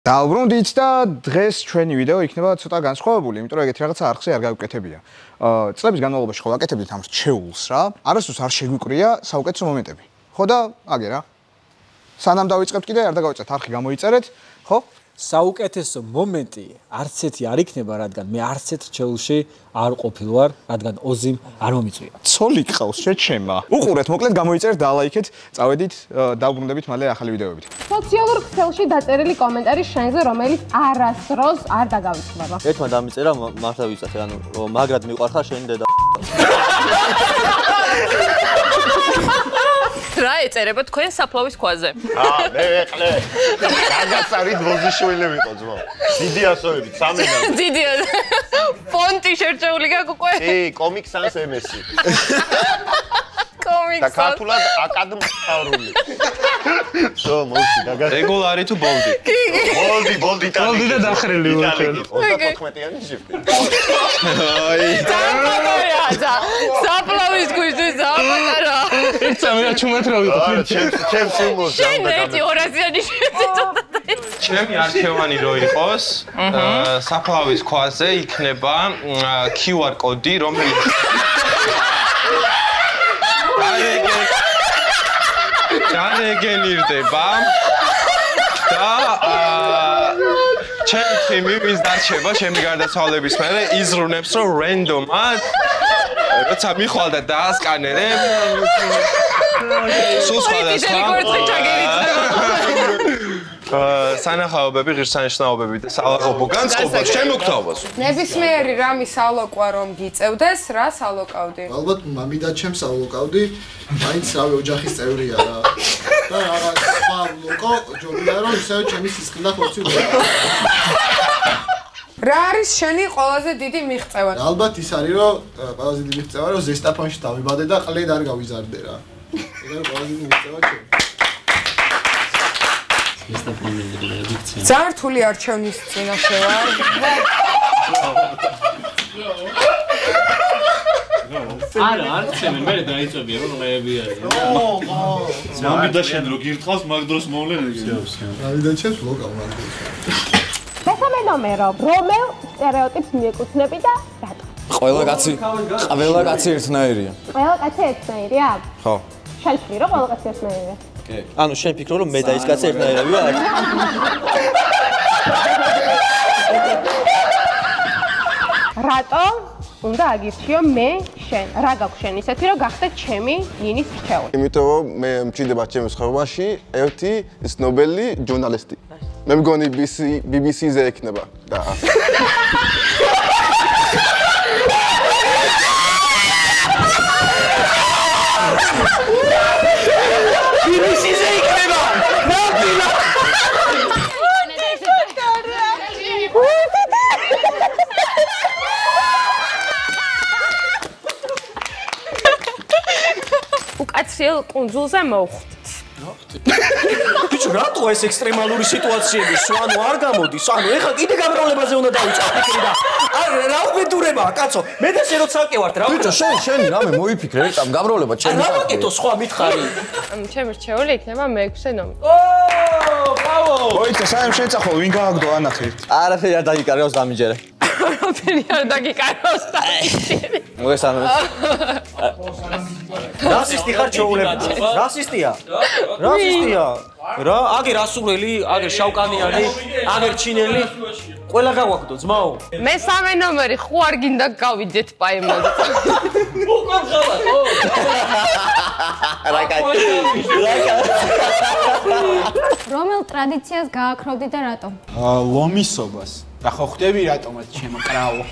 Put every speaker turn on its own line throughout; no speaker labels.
დაუბრუნდით და დღეს ჩვენი ვიდეო იქნება ცოტა განსხვავებული, იმიტომ რომ ეგეთი რაღაცა არხზე არ გავუკეთებია. წლების განმავლობაში ხო ვაკეთებდით ამ რჩეულს რა. არასდროს არ შეგვიკვრია საუკეთესო მომენტები. ხო და აგე რა. სანამ დავიწყებთ კიდე არ დაგავიწყეთ არხი გამოიწერეთ, ხო?
საუკეთესო მომენტი არც ერთი არ იქნება, რადგან მე არც ერთ რჩეულში არ ყოფილვარ, რადგან ოზიმ არ მომიწვია.
ცოლი გყავს შეჩემა. უყურეთ, მოკლედ გამოიწერთ და ლაიქეთ, წავედით, დავბრუნდებით მალე ახალი ვიდეოებით.
სოციალურ ქსელში დაწერილი კომენტარი შენზე, რომელიც არასდროს არ დაგავიწყდება.
ერთმა დამიწერა მართლა ვიცახე, ანუ მაგრად მიყვარხარ შენი დედა.
რა ეწერება თქვენ საფლავის ქვაზე?
მე ვეყლე. გაგაცარით ბოზიშვილი ვიყო ძმო. დიდი ასოებით, სამენა.
დიდი ფონტი შერჩეული გაქვს უკვე?
კი, Comic Sans MS-ი.
Comic Sans.
და ქართულად აკადმიურული. სო, მოვში, გაგაცარი.
რეგულარი თუ ბოლდი?
ბოლდი
და დახრილი ვარ.
34-იანი შიფტი.
აი.
და საფლავის ქვისთვის აპატარა.
ეცა მე ჩუმეთრო ვიყო.
ჩემს იმოს
შენ ერთი 200-იანი შიფტი ცოტა.
ჩემი არქივანი რო იყოს, საფლავის ქვაზე იქნება QR კოდი, რომელიც განეგენირდება და ჩემი თემი ვის დარჩება ჩემი გარდაცვალების მერე იზრუნებს რომ რენდომად როცა მიხვალ და დაასკანერებ სულ სხვადასხვა სანახაობები, ღირსანიშნაობები და სალაყობო განწყობა შემოგთავაზ.
ნებისმიერი რამის ალოკვა რომ გიწევდეს, რა სალოკავდი?
ალბათ მამიდა ჩემს ალოკავდი, მაინც რავი ოჯახის წევრია რა. და არა სხვა ლოკო ჯობია რომ ისევ ჩემი სისხლი და ხორცი ვიყო.
რა არის შენი ყველაზე დიდი მიღწევა?
ალბათ ის არის რომ ყველაზე დიდი მიღწევა რომ ზესტაფონში დავიბადე და ყლედ არ გავიზარდე რა. ეგ არის ყველაზე დიდი მიღწევა ჩემი.
ძართული არჩევნის წინაშე ვარ.
არა, არჩევენ, მე დაიწებია რომ მეები არის. მამიდა შენ რო გირთხავს, მაგ დროს მოვლენ ეგ.
მამიდა ჩემს ლოკავ მაგ დროს.
მესამე ნომერო, რომელ სტერეოტიპს მიეკუთვნები და რატო?
ყველა კაცი ერთნაირია.
ყველა კაცი ერთნაირია?
ხო.
შენ რო ყველა კაცი ერთნაირია?
ანუ შენ ფიქრობ რომ მე და ის კაცი ერთნაირები ვარ?
რატო უნდა აგირჩიო მე შენ? რა გაქვს შენ ისეთი რომ გახდე ჩემი ნინის რჩეული?
იმიტომ რომ მე მჭირდება ჩემს ხმაში ერთი ცნობილი ჟურნალისტი. მე მგონი BBC-ზე ექნება და
BBC-ზე იქნება.
უკაცრიელ კუნძულზე მოვხვდით.
ბიჭო, რატო ეს ექსტრემალური სიტუაციები სვანო არ გამოდის? ანუ ეხლა კიდე გამრავლებაზე უნდა დავიწყო ფიქრი და რა უბედურებაა, კაცო? მე და შენ როცა ვართ რა.
ბიჭო, შენი რამე მოიფიქრე, ამ გამრავლება ჩემი.
რა ვაკეთო სხვა მითხარი?
ჩემი რჩეული იქნება მე-6 ნომერი.
ბრავო!
მოიცა, საერთოდ შეეცახო, ვინ გააგდო ანახი?
არაფერი არ დაგიკარგავს დამიჯერე.
არაფერი არ დაგიკარგავს დამიჯერე.
მოგესალმებით. რასისტი ხარ ჩაულები? რასისტია? რასისტია? რა, აგერ ასურელი, აგერ შავკანიანი, აგერ ჩინელი. ყველა გავაგდო, ძმაო.
მესამე ნომერი, ხო არ გინდა გავიდეთ პაემაზე.
უკან ხალხო.
რომელ ტრადიციას გააქროვდი და რატო?
ლომისობას. რა ხო ხვდები რატომაც ჩემო კრავო?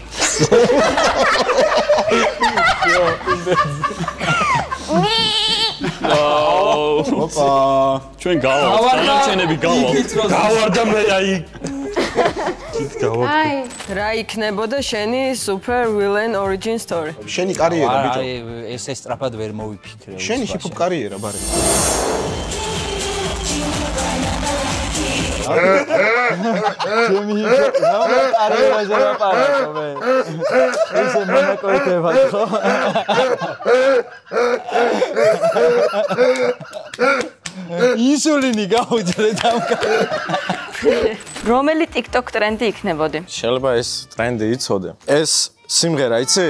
ოპა, ჩვენ გავარდნაჩენები გავარდა მე აი.
აი, რა იქნებოდა შენი super villain origin story?
შენი კარიერა ბიჭო.
ეს სწრაფად ვერ მოვიფიქრე.
შენი ჰიპ-ჰოპ კარიერა ბარე.
ჩემი რა კარიერაზე ვაპარაკო მე. ესე მონაკოითება ხო?
ინსულინი გავუძრე დამკარგე.
რომელი TikTok ტრენდი იქნებოდი?
შეიძლება ეს ტრენდი იცოდე. ეს სიმღერა იცი?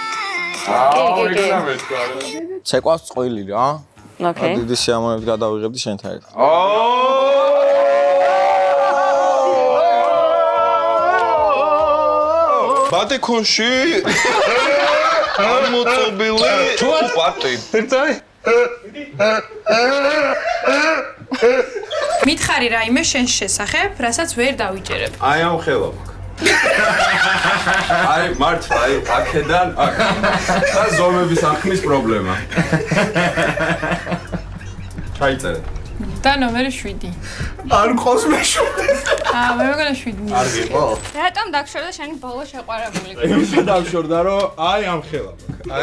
ცეკვავს წყვილი რა.
ოკეი.
დიდი სიამოვნებით გადავიღებდი შენთან ერთად. ბატე ქუში ამოწობილი პარტი. ერთად
მითხარი რაიმე შენ შესახებ, რასაც ვერ დავიჯერებ.
აი ამ ხელა აი მართლა აი აქედან აქ და ზომების ახმის პრობლემა. ჩაიწერე.
და ნომერი 7.
არ მყავს მე 7.
მე მეგონა 7.
არ გიყო?
რატომ დაგშორდა შენი ბოლო შეყვარებული?
იმისა დავშორდა რომ აი ამ ხელა. აი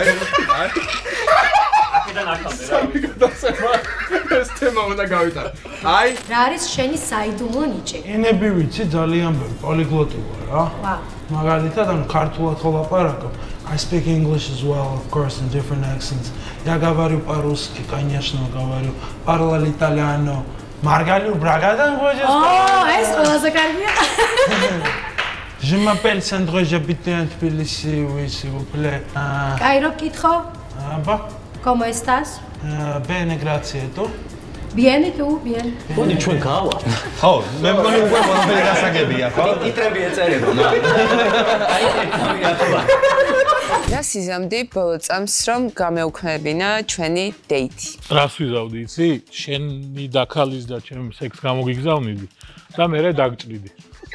აქედან აქამდე რა. ეს თემა უნდა გავიტანო. აი
რა არის შენი საიდუმლო ნიჭი?
ენები ვიცი ძალიან ბევრი, პოლიგლოტი ვარ რა. მაგალითად, ანუ ქართულად ხო ლაპარაკობ. I speak English as well, of course, in different accents. Я говорю по-русски, конечно, говорю. Parlo l'italiano. Margalio Bragadan хочешь?
ეს ყველაზე კარგია.
Je m'appelle Sandro, j'habite en Tbilissi, oui, s'il vous plaît.
Cairo kitxo?
Bah.
¿Cómo estás?
Bene, grazie, tu?
Bien, y tú? Bien.
მოდი ჩვენ გავა. ხო, მე მგონი უკვე ყველაფერი გასაგებია, ხო?
ტიტრები ეწერება.
რა სიზამდი ბოლო წამს რომ გამეუქმებინა ჩვენი დეითი.
რას ვიზავდი, იცი? შენი და ქალის და ჩემ სექს გამოგიგზავნიდი და მე დაგჭრიდი.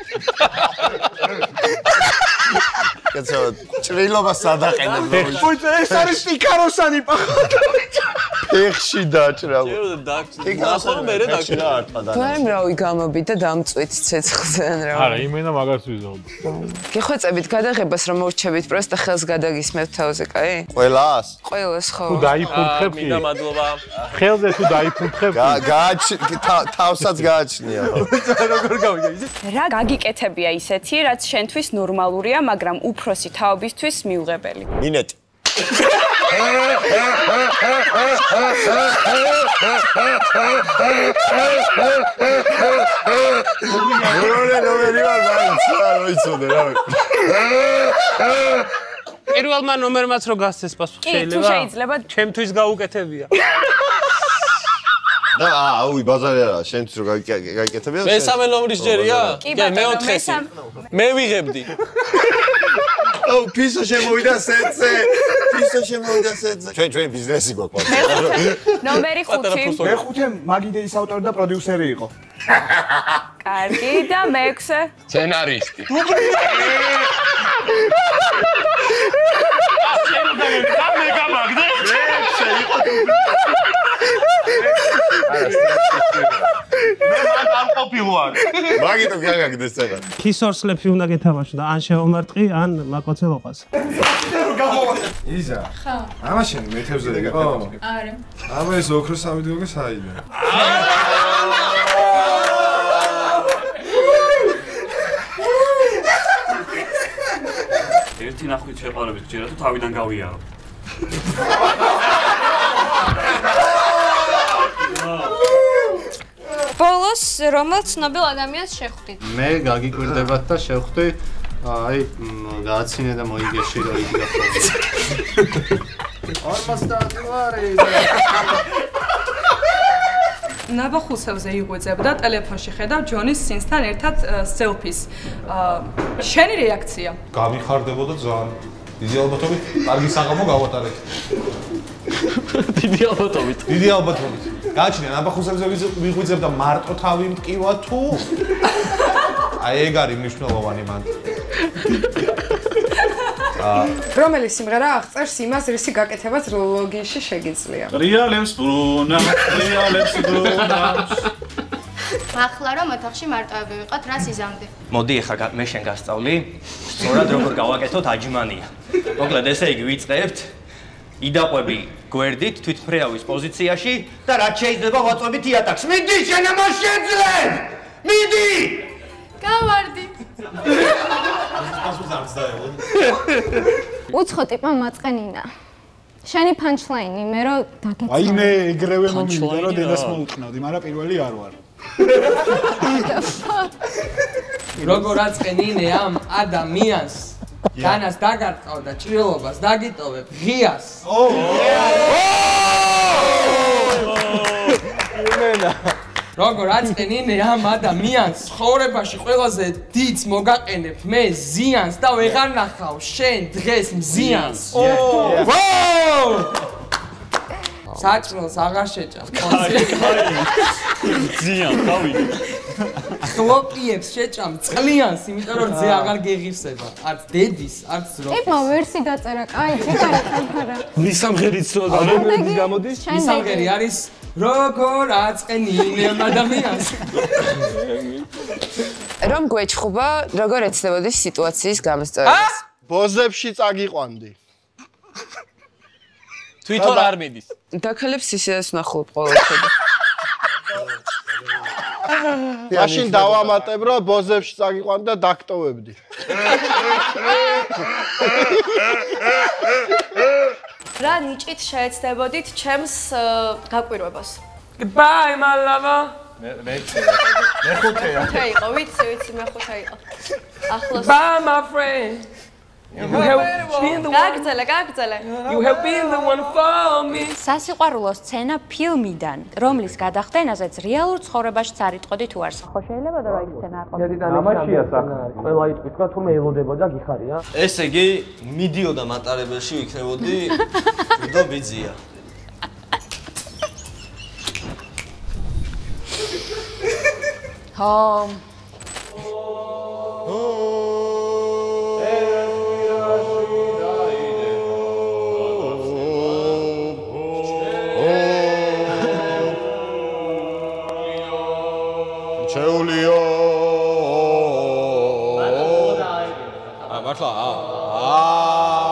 კაცო, ჭრილობას სადაყენებ.
მოიცა ეს არის ტიკაროსანი პახოთა.
ფეხში დაჭრა.
ტიკაროსანი მე დაჭრა არტა და.
თუმცა რავი გამობიდა დამწვით ცეცხლზე რა.
არა, იმენა მაგას ვიზავდი.
გეხვეწებით გადაღებას რომ მორჩებით პროსტა ხელს გადაგისმევთ თავზე, კაი?
ყველას?
ყველას ხო.
თუ დაიფურთხებ კი.
მინდა მადლობა.
ხელზე თუ დაიფურთხებ კი.
თავსაც გააჩნია ხო?
როგორ გავიგე?
რა გაგიკეთებია ისეთი, რაც შენთვის ნორმალურია, მაგრამ უფროსი თაობისთვის მიუღებელი.
მინეტი.
პირველმა ნომერმაც რო გასცეს პასუხი შეიძლება?
თუ შეიძლება.
ჩემთვის გაუკეთებია.
და აუი ბაზარი არა, შენთვის რო გაიკეთებია?
მესამე ნომრის ჯერია?
კი ბატონო,
მეოთხე. მე ვიღებდი.
აუ პისო შემოვიდა სეტზე. პისო შემოვიდა სეტზე. ჩვენ ბიზნესი გვაქვს.
ნომერი 5.
მე-5 მაგიდეის ავტორი და პროდიუსერი იყო.
კარგი და მე-6.
სცენარისტი.
მე გამაგდე. მე მაგ არ ყოფილვარ.
მაგითო გაგაგდეს ცელა.
ქისორსლებში უნდა გეთამაშო და ან შევამარტყი, ან ლაკოცელობას.
იზა.
ხო.
ამაშენი მეთევზე იყო?
არა.
აბა ეს ოქროს სამიდგოგე საიდან?
ერთი ნახვით შეყარებით ჯერა თუ თავიდან გავიარო.
ბოლოს რომელ ცნობილ ადამიანს შეხვდით?
მე გაგიკვირდებათ და შევხვდი აი გააცინე და მოიგეში რომ იგი გახსოვდა.
50 ვარი.
ნაბახულსევზე იღვეძებ და ტელეფონში ხედავ ჯონის სინსთან ერთად სელფის. შენი რეაქცია?
გამიხარდებოდა ძალიან. დიდი ალბათობით კარგი საღამო გავატარეთ.
დიდი ალბათობით.
დიდი ალბათობით. გააჩნია ნაბახულსევზე ვიღვიძებ და მარტო თავი მტკივა თუ აი ეგ არის მნიშვნელოვანი მან.
რომელი სიმღერა აღწერს იმას, რისი გაკეთებაც ლოგინში შეგიძლია?
რეალებს ბრუნავს.
ახლა რომ ოთახში მარტოები ვიყოთ, რა სიზამდი?
მოდი ახლა მე შენ გასწავლი. სწორად როგორ გავაკეთოთ აჯმანია. მოკლედ ესე იგი ვიწყებთ. იდაყვები გვერდით თვითმფრიავის პოზიციაში და რაც შეიძლება ვაწვევით იატაკს. მიდი შენ ამას შეძლებ! მიდი!
გავარდი.
უცხო ტიპმა მაწყენინა.
შენი punchline-ი მე რო დაგეცნო.
აი მე ეგრევე მომივიდა რომ დედას მოუტყნავდი, მაგრამ პირველი არ ვარ.
როგორ აწყენინე ამ ადამიანს? განას დაგარტყავ და ჭრილობას დაგიტოვებ ღიას. როგორ აწყენინე ამ ადამიანს? ცხოვრებაში ყველაზე დიდს მოგაყენებ მე ზიანს და ვეღარ ნახავ შენ დღეს მზიანს. საჭმელს აღარ შეჭამ.
ზიან, გავიგე.
ხლოპიებს შეჭამ წყლიანს, იმიტომ რომ ძე აღარ გეღირსება. არც დედის, არც ძროხის.
ტიპმა ვერსი დაწერა, კაი, ჩეკარი ხანხარა.
მისამღერიც ცოტა
რომელი გამოდის? მისამღერი არის როგორ აწყენინე ამ ადამიანს.
რომ გვეჭხობა, როგორ ეცნებოდი სიტუაციის გამოსწორებას?
ბოზებში წაგიყვანდი.
თვითონ არ მიდის.
დაქალებს ისედაც ნახულობ ყოველთვის.
მაშინ დავამატებ, რომ ბოზებში წაგიყვანდი და დაგტოვებდი.
რა ნიჭით შეეცდებოდით ჩემს გაკვირვებას?
Goodbye, my lover.
მე ხუთეა.
ხუთე იყო, ვიცი, მე ხუთე იყო. ახლოს.
Bye, my friend. You have been the one.
გაგრძელე.
You have been the one for me.
სასიყვარულო სცენა ფილმიდან, რომლის გადახდენაზეც რეალურ ცხოვრებაშიც არ იტყოდი თუ არს. ხო შეიძლება და რა იქ სცენა არ ყოფილა?
ამაშია საქმე. ყველა იტყვით, თუ მე ელოდებოდა გიხარია.
ესე იგი, მიდიოდა მატარებელში ვიქნებოდი და ბიძია.
ხო.
ჩეულიო. მართლა?